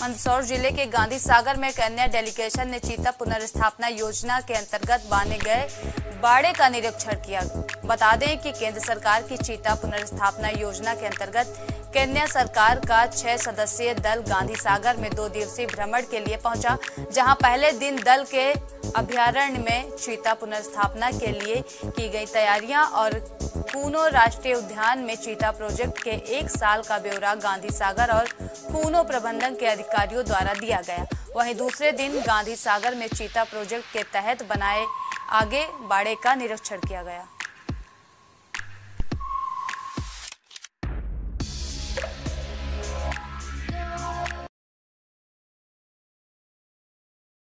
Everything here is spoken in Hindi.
मंदसौर जिले के गांधी सागर में कन्या डेलीगेशन ने चीता पुनर्स्थापना योजना के अंतर्गत बांधे गए बाड़े का निरीक्षण किया। बता दें कि केंद्र सरकार की चीता पुनर्स्थापना योजना के अंतर्गत केन्या सरकार का 6 सदस्यीय दल गांधी सागर में 2 दिवसीय भ्रमण के लिए पहुंचा, जहां पहले दिन दल के अभयारण्य में चीता पुनर्स्थापना के लिए की गई तैयारियां और कूनो राष्ट्रीय उद्यान में चीता प्रोजेक्ट के 1 साल का ब्यौरा गांधी सागर और कूनो प्रबंधन के अधिकारियों द्वारा दिया गया। वहीं दूसरे दिन गांधी सागर में चीता प्रोजेक्ट के तहत बनाए आगे बाड़े का निरीक्षण किया गया।